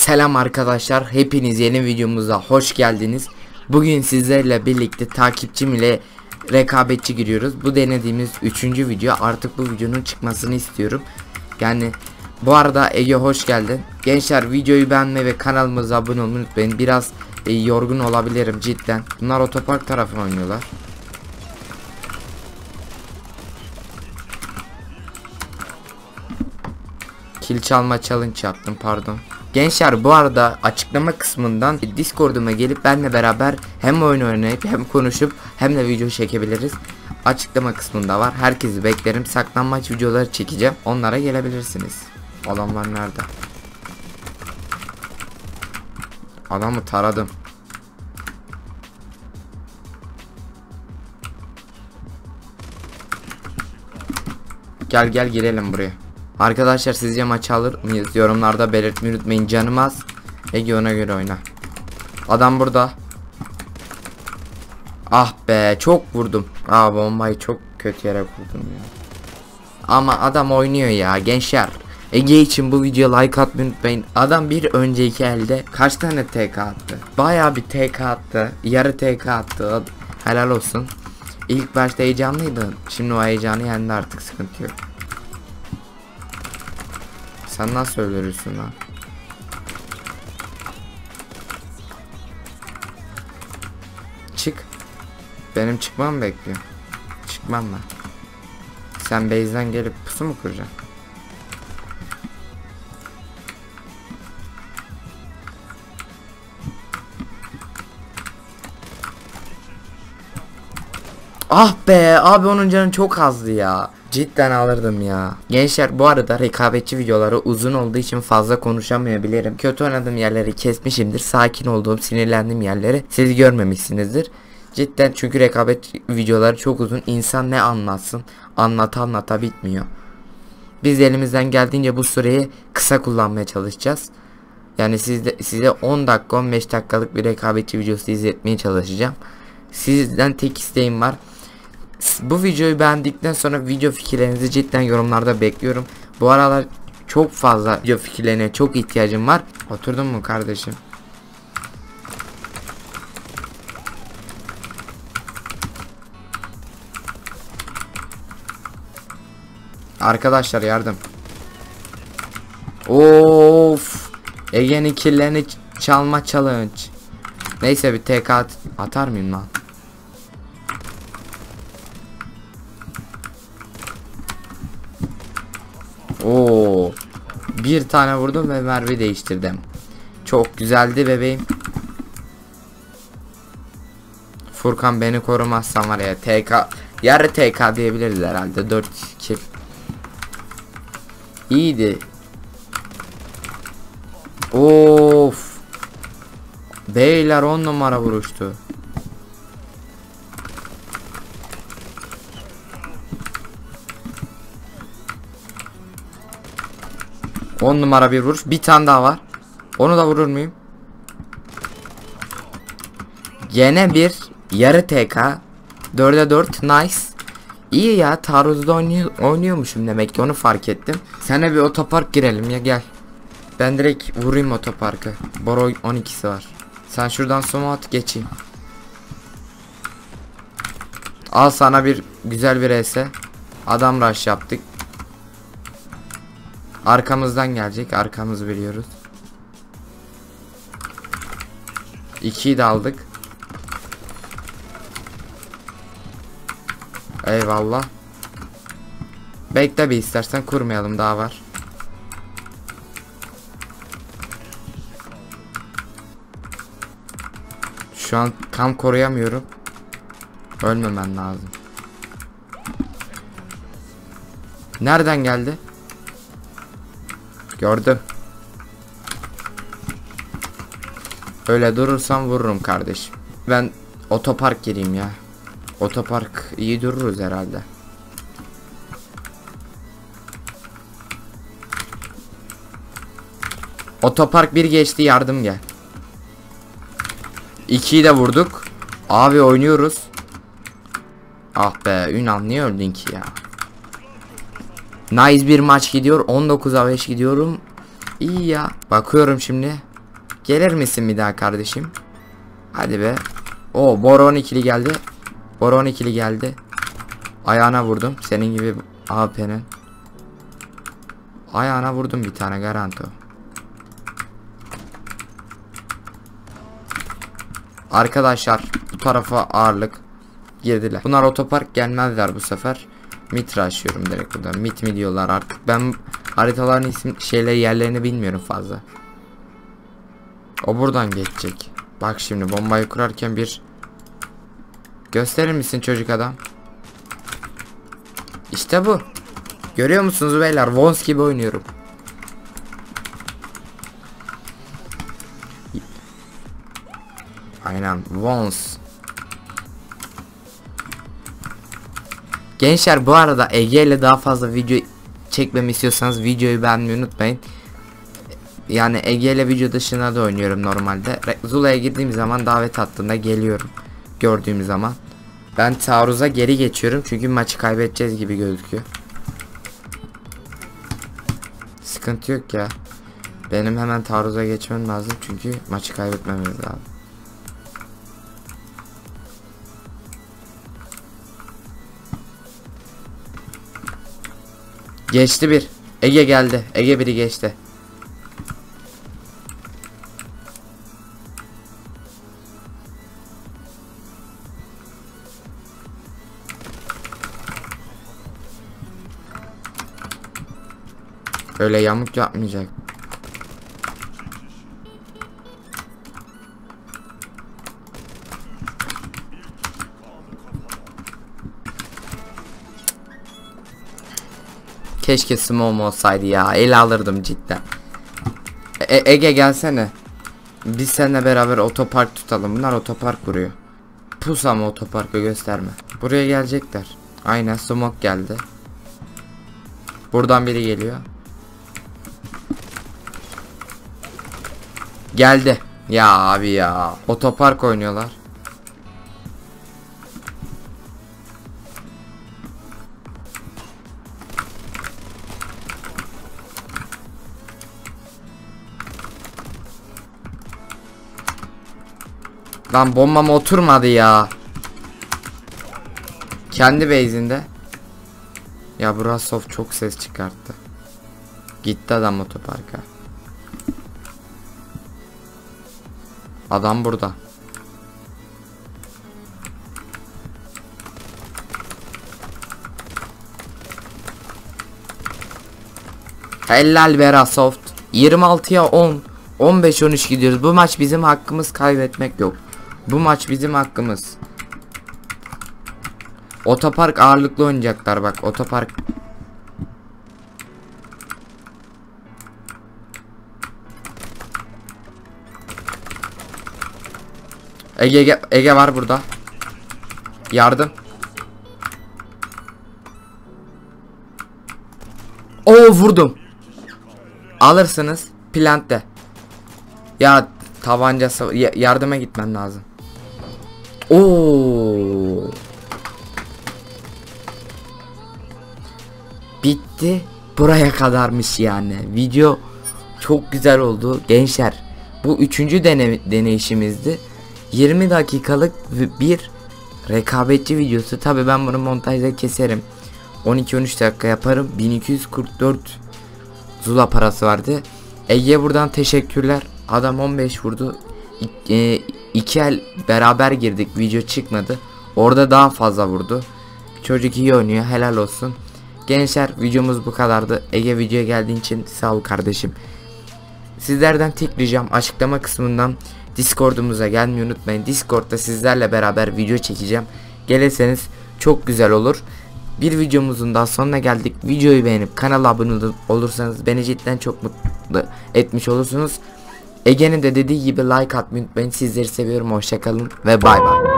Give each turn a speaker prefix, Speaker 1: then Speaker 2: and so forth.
Speaker 1: Selam arkadaşlar, hepiniz yeni videomuza hoş geldiniz. Bugün sizlerle birlikte takipçim ile rekabetçi giriyoruz. Bu denediğimiz 3. video. Artık bu videonun çıkmasını istiyorum. Yani bu arada Ege hoş geldin. Gençler, videoyu beğenmeyi ve kanalımıza abone olmayı unutmayın. Biraz yorgun olabilirim cidden. Bunlar otopark tarafına oynuyorlar. Kill çalma challenge yaptım, pardon. Gençler, bu arada açıklama kısmından Discord'uma gelip benimle beraber hem oyun oynayıp hem konuşup hem de video çekebiliriz. Açıklama kısmında var. Herkesi beklerim. Saklanmaç videoları çekeceğim. Onlara gelebilirsiniz. Adamlar nerede? Adamı taradım. Gel girelim buraya. Arkadaşlar, sizce maçı alır mıyız? Yorumlarda belirtmeyi unutmayın. Canım az. Ege ona göre oyna. Adam burada. Ah be, çok vurdum. Bombayı çok kötü yere vurdum ya. Ama adam oynuyor ya gençler. Ege için bu videoya like atmayı unutmayın. Adam bir önceki elde kaç tane TK attı? Bayağı bir TK attı. Yarı TK attı. Helal olsun. İlk başta heyecanlıydı. Şimdi o heyecanı yendi, artık sıkıntı yok. Sen nasıl öldürürsün lan? Çık. Benim çıkmamı bekliyor. Çıkmam ben. Sen base'den gelip pusu mu kuracaksın? Ah be abi, onun canı çok azdı ya. Cidden alırdım ya. Gençler, bu arada rekabetçi videoları uzun olduğu için fazla konuşamayabilirim. Kötü oynadığım yerleri kesmişimdir. Sakin olduğum, sinirlendiğim yerleri siz görmemişsinizdir. Cidden, çünkü rekabet videoları çok uzun. İnsan ne anlatsın? Anlata bitmiyor. Biz elimizden geldiğince bu süreyi kısa kullanmaya çalışacağız. Yani size 10 dakika 15 dakikalık bir rekabetçi videosu izletmeye çalışacağım. Sizden tek isteğim var. Bu videoyu beğendikten sonra video fikirlerinizi cidden yorumlarda bekliyorum. Bu aralar çok fazla video fikirlerine çok ihtiyacım var. Oturdun mu kardeşim? Arkadaşlar, yardım. Of. Ege'nin killerini çalma challenge. Neyse, bir TK atar mıyım lan? Oo. Bir tane vurdum ve mermi değiştirdim. Çok güzeldi bebeğim. Furkan, beni korumazsan var ya, TK, yarı TK diyebiliriz herhalde. 4 kill. İyiydi. Of. Beyler, 10 numara vuruştu. On numara bir vuruş. Bir tane daha var. Onu da vurur muyum? Gene bir yarı TK. 4'e 4. Nice. İyi ya, taarruzda oynuyormuşum demek ki, onu fark ettim. Sana bir otopark girelim ya, gel. Ben direkt vurayım otoparkı. Boro 12'si var. Sen şuradan soma at, geçeyim. Al sana bir güzel bir ES. Adam rush yaptık. Arkamızdan gelecek. Arkamızı biliyoruz. 2'yi de aldık. Eyvallah. Bekle bir, istersen kurmayalım, daha var. Şu an tam koruyamıyorum. Ölmemen lazım. Nereden geldi? Gördüm. Öyle durursam vururum kardeşim. Ben otopark gireyim ya. Otopark iyi dururuz herhalde. Otopark bir geçti, yardım gel. 2'yi de vurduk. Abi oynuyoruz. Ah be Ünal, niye öldün ki ya? Nice bir maç gidiyor. 19'a 5 gidiyorum. İyi ya. Bakıyorum şimdi. Gelir misin bir daha kardeşim? Hadi be. O Boron ikili geldi. Boron ikili geldi. Ayağına vurdum. Senin gibi AP'nin. Ayağına vurdum bir tane garanto. Arkadaşlar bu tarafa ağırlık girdiler. Bunlar otopark gelmezler bu sefer. Mit açıyorum direkt burada. Mit mi diyorlar artık. Ben haritaların isim yerlerini bilmiyorum fazla. O buradan geçecek. Bak şimdi bombayı kurarken bir gösterir misin çocuk adam? İşte bu. Görüyor musunuz beyler? Vons gibi oynuyorum. Aynen Vons. Gençler bu arada Ege ile daha fazla video çekmemi istiyorsanız videoyu beğenmeyi unutmayın. Yani Ege ile video dışında da oynuyorum normalde. Zula'ya girdiğim zaman davet attığında geliyorum. Gördüğüm zaman. Ben taarruza geri geçiyorum çünkü maçı kaybedeceğiz gibi gözüküyor. Sıkıntı yok ya. Benim hemen taarruza geçmem lazım çünkü maçı kaybetmemiz lazım. Geçti bir. Ege geldi. Ege biri geçti. Öyle yamuk yapmayacak. Keşke smoke olsaydı ya. El alırdım cidden. Ege gelsene. Biz seninle beraber otopark tutalım. Bunlar otopark kuruyor. Pus ama otoparkı gösterme. Buraya gelecekler. Aynen smoke geldi. Buradan biri geliyor. Geldi. Ya abi ya. Otopark oynuyorlar. Lan bombam oturmadı ya. Kendi base'inde. Ya Brasov çok ses çıkarttı. Gitti adam otoparka. Adam burada. Helal Brasov. 26'ya 10. 15-13 gidiyoruz. Bu maç bizim hakkımız, kaybetmek yok. Bu maç bizim hakkımız. Otopark ağırlıklı oynayacaklar bak. Otopark. Ege var burada. Yardım. Oo vurdum. Alırsınız. Plantte. Ya tabancası yardıma gitmen lazım. Oo. Bitti. Buraya kadarmış yani. Video çok güzel oldu gençler. Bu 3. deneyişimizdi. 20 dakikalık bir rekabetçi videosu. Tabi ben bunu montajda keserim. 12-13 dakika yaparım. 1244 Zula parası vardı. Ege'ye buradan teşekkürler. Adam 15 vurdu. 2 el beraber girdik. Video çıkmadı. Orada daha fazla vurdu. Çocuk iyi oynuyor. Helal olsun. Gençler videomuz bu kadardı. Ege videoya geldiğin için sağ ol kardeşim. Sizlerden tek ricam açıklama kısmından Discord'umuza gelmeyi unutmayın. Discord'da sizlerle beraber video çekeceğim. Gelirseniz çok güzel olur. Bir videomuzun daha sonuna geldik. Videoyu beğenip kanala abone olursanız beni cidden çok mutlu etmiş olursunuz. Ege'nin de dediği gibi like atmayı unutmayın. Sizleri seviyorum. Hoşça kalın ve bay bay.